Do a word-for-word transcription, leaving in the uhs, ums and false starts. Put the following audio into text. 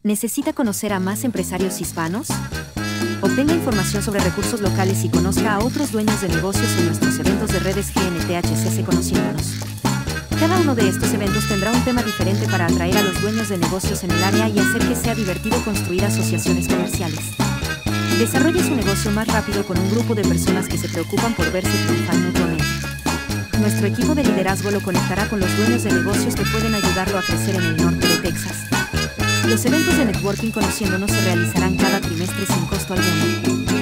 ¿Necesita conocer a más empresarios hispanos? Obtenga información sobre recursos locales y conozca a otros dueños de negocios en nuestros eventos de redes G N T H C C Conociéndonos. Cada uno de estos eventos tendrá un tema diferente para atraer a los dueños de negocios en el área y hacer que sea divertido construir asociaciones comerciales. Desarrolle su negocio más rápido con un grupo de personas que se preocupan por verse triunfar mutuamente. Nuestro equipo de liderazgo lo conectará con los dueños de negocios que pueden ayudarlo a crecer en el norte de Texas. Los eventos de networking Conociéndonos se realizarán cada trimestre sin costo alguno.